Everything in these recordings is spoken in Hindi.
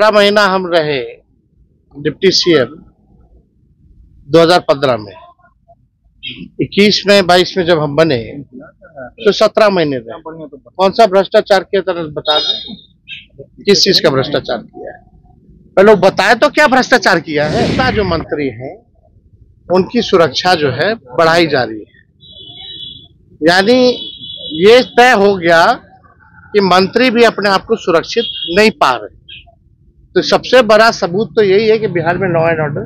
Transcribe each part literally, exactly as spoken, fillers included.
पंद्रह महीना हम रहे डिप्टी सीएम दो हज़ार पंद्रह में, इक्कीस में बाईस में जब हम बने तो सत्रह महीने रहे। कौन सा भ्रष्टाचार किया था बता दें, किस चीज का भ्रष्टाचार किया है? पहले बताए तो क्या भ्रष्टाचार किया है। इसका जो मंत्री हैं उनकी सुरक्षा जो है बढ़ाई जा रही है, यानी ये तय हो गया कि मंत्री भी अपने आप को सुरक्षित नहीं पा रहे। तो सबसे बड़ा सबूत तो यही है कि बिहार में लॉ एंड ऑर्डर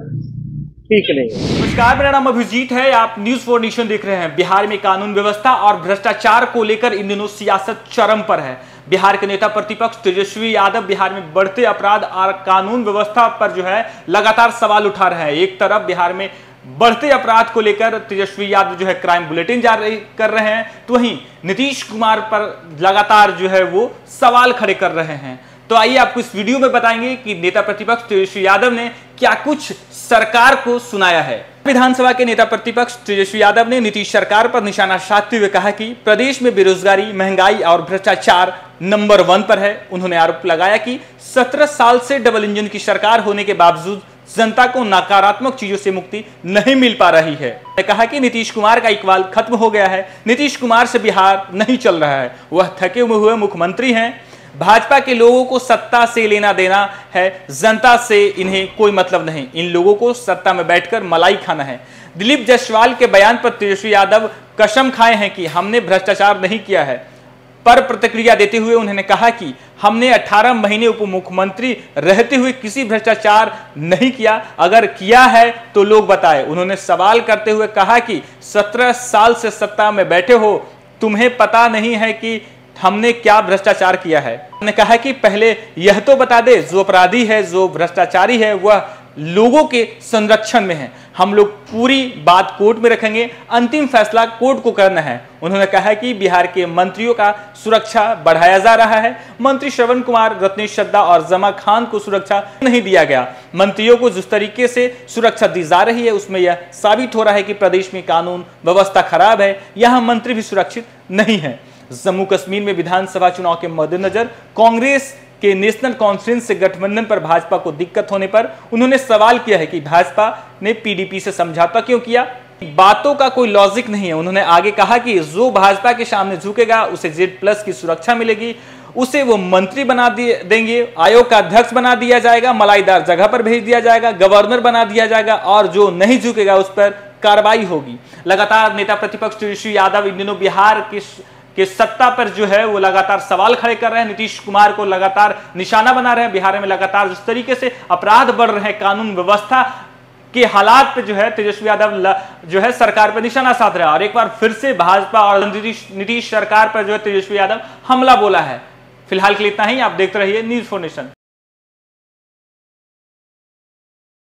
ठीक नहीं है। नमस्कार, मेरा नाम अभिजीत है, आप न्यूज फॉर नेशन देख रहे हैं। बिहार में कानून व्यवस्था और भ्रष्टाचार को लेकर इन दिनों सियासत चरम पर है। बिहार के नेता प्रतिपक्ष तेजस्वी यादव बिहार में बढ़ते अपराध और कानून व्यवस्था पर जो है लगातार सवाल उठा रहे हैं। एक तरफ बिहार में बढ़ते अपराध को लेकर तेजस्वी यादव जो है क्राइम बुलेटिन जारी कर रहे हैं, तो वहीं नीतीश कुमार पर लगातार जो है वो सवाल खड़े कर रहे हैं। तो आइए आपको इस वीडियो में बताएंगे कि नेता प्रतिपक्ष तेजस्वी यादव ने क्या कुछ सरकार को सुनाया है। विधानसभा के नेता प्रतिपक्ष तेजस्वी यादव ने नीतीश सरकार पर निशाना साधते हुए कहा कि प्रदेश में बेरोजगारी, महंगाई और भ्रष्टाचार नंबर वन पर है। उन्होंने आरोप लगाया कि सत्रह साल से डबल इंजन की सरकार होने के बावजूद जनता को नकारात्मक चीजों से मुक्ति नहीं मिल पा रही है। उन्होंने कहा कि नीतीश कुमार का इकबाल खत्म हो गया है, नीतीश कुमार से बिहार नहीं चल रहा है, वह थके हुए मुख्यमंत्री हैं। भाजपा के लोगों को सत्ता से लेना देना है, जनता से इन्हें कोई मतलब नहीं। इन लोगों को सत्ता में बैठकर मलाई खाना है। दिलीप जायसवाल के बयान पर तेजस्वी यादव कसम खाए हैं कि हमने भ्रष्टाचार नहीं किया है। पर प्रतिक्रिया देते हुए उन्होंने कहा कि हमने अठारह महीने उप मुख्यमंत्री रहते हुए किसी भ्रष्टाचार नहीं किया, अगर किया है तो लोग बताएं। उन्होंने सवाल करते हुए कहा कि सत्रह साल से सत्ता में बैठे हो, तुम्हें पता नहीं है कि हमने क्या भ्रष्टाचार किया है। उन्होंने कहा कि पहले यह तो बता दे, जो अपराधी है, जो भ्रष्टाचारी है, वह लोगों के संरक्षण में है। हम लोग पूरी बात कोर्ट में रखेंगे, अंतिम फैसला कोर्ट को करना है। उन्होंने कहा कि बिहार के मंत्रियों का सुरक्षा बढ़ाया जा रहा है। मंत्री श्रवण कुमार, रत्नेश चड्ढा और जमा खान को सुरक्षा नहीं दिया गया। मंत्रियों को जिस तरीके से सुरक्षा दी जा रही है उसमें यह साबित हो रहा है कि प्रदेश में कानून व्यवस्था खराब है, यहां मंत्री भी सुरक्षित नहीं है। जम्मू कश्मीर में विधानसभा चुनाव के मद्देनजर कांग्रेस के नेशनल कॉन्फ्रेंस से गठबंधन पर भाजपा को दिक्कत होने पर उन्होंने सवाल किया है कि भाजपा ने पीडीपी से समझौता क्यों किया। बातों का कोई लॉजिक नहीं है। उन्होंने आगे कहा कि जो भाजपा के सामने झुकेगा उसे जेड प्लस की सुरक्षा मिलेगी, उसे वो मंत्री बना देंगे, आयोग का अध्यक्ष बना दिया जाएगा, मलाईदार जगह पर भेज दिया जाएगा, गवर्नर बना दिया जाएगा और जो नहीं झुकेगा उस पर कार्रवाई होगी। लगातार नेता प्रतिपक्ष तेजस्वी यादव इन दिनों बिहार के कि सत्ता पर जो है वो लगातार सवाल खड़े कर रहे हैं, नीतीश कुमार को लगातार निशाना बना रहे हैं। बिहार में लगातार जिस तरीके से अपराध बढ़ रहे हैं, कानून व्यवस्था के हालात पे जो है तेजस्वी यादव जो है सरकार पर निशाना साध रहा है और एक बार फिर से भाजपा और नीतीश सरकार पर जो है तेजस्वी यादव हमला बोला है। फिलहाल के लिए इतना ही। आप देखते रहिए न्यूज फॉर नेशन।